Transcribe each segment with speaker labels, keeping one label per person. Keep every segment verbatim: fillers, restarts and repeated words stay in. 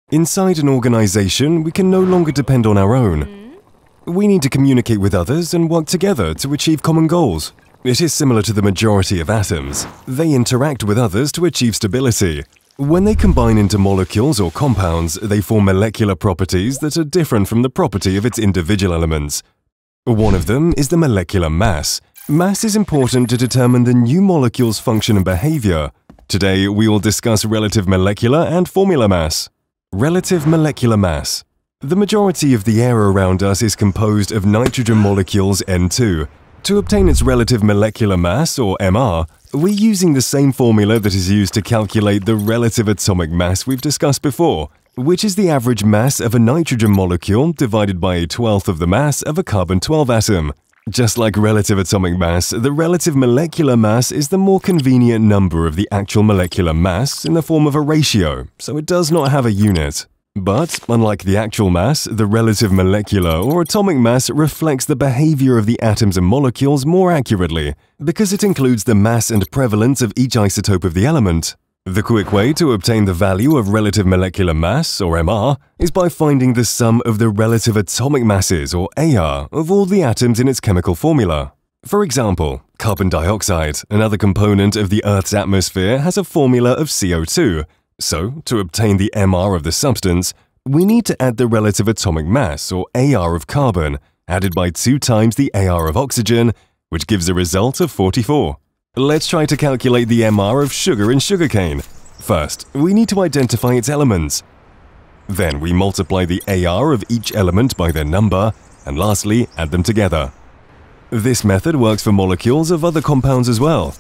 Speaker 1: Inside an organization, we can no longer depend on our own. We need to communicate with others and work together to achieve common goals. It is similar to the majority of atoms. They interact with others to achieve stability. When they combine into molecules or compounds, they form molecular properties that are different from the property of its individual elements. One of them is the molecular mass. Mass is important to determine the new molecule's function and behavior. Today, we will discuss relative molecular and formular mass. Relative molecular mass. The majority of the air around us is composed of nitrogen molecules N two. To obtain its relative molecular mass, or M R, we're using the same formula that is used to calculate the relative atomic mass we've discussed before, which is the average mass of a nitrogen molecule divided by a twelfth of the mass of a carbon twelve atom. Just like relative atomic mass, the relative molecular mass is the more convenient number of the actual molecular mass in the form of a ratio, so it does not have a unit. But, unlike the actual mass, the relative molecular or atomic mass reflects the behavior of the atoms and molecules more accurately, because it includes the mass and prevalence of each isotope of the element. The quick way to obtain the value of relative molecular mass, or M R, is by finding the sum of the relative atomic masses, or A R, of all the atoms in its chemical formula. For example, carbon dioxide, another component of the Earth's atmosphere, has a formula of C O two. So, to obtain the M R of the substance, we need to add the relative atomic mass, or A R of carbon, added by two times the A R of oxygen, which gives a result of forty-four. Let's try to calculate the M R of sugar and sugarcane. First, we need to identify its elements. Then we multiply the A R of each element by their number, and lastly, add them together. This method works for molecules of other compounds as well.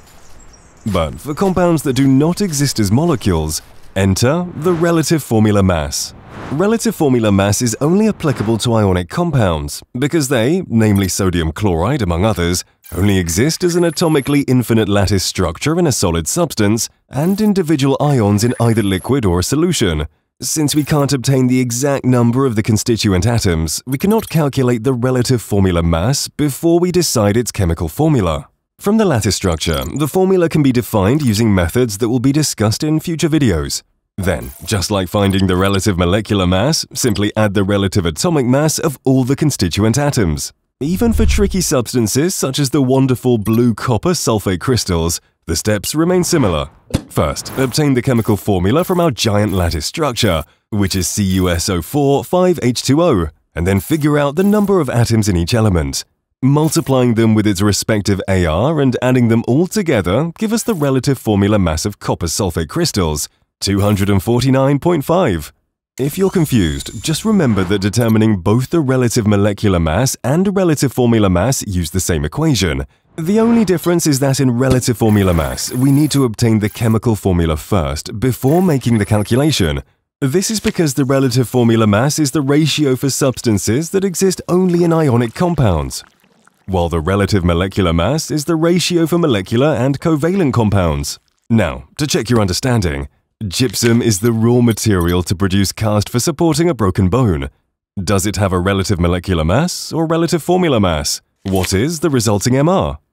Speaker 1: But for compounds that do not exist as molecules, enter the relative formula mass. Relative formula mass is only applicable to ionic compounds, because they, namely sodium chloride among others, only exist as an atomically infinite lattice structure in a solid substance and individual ions in either liquid or a solution. Since we can't obtain the exact number of the constituent atoms, we cannot calculate the relative formula mass before we decide its chemical formula. From the lattice structure, the formula can be defined using methods that will be discussed in future videos. Then, just like finding the relative molecular mass, simply add the relative atomic mass of all the constituent atoms. Even for tricky substances such as the wonderful blue copper sulfate crystals, the steps remain similar. First, obtain the chemical formula from our giant lattice structure, which is C u S O four five H two O, and then figure out the number of atoms in each element. Multiplying them with its respective A R and adding them all together give us the relative formula mass of copper sulfate crystals, two hundred forty-nine point five. If you're confused, just remember that determining both the relative molecular mass and relative formula mass use the same equation. The only difference is that in relative formula mass, we need to obtain the chemical formula first before making the calculation. This is because the relative formula mass is the ratio for substances that exist only in ionic compounds, while the relative molecular mass is the ratio for molecular and covalent compounds. Now, to check your understanding, gypsum is the raw material to produce cast for supporting a broken bone. Does it have a relative molecular mass or relative formula mass? What is the resulting M R?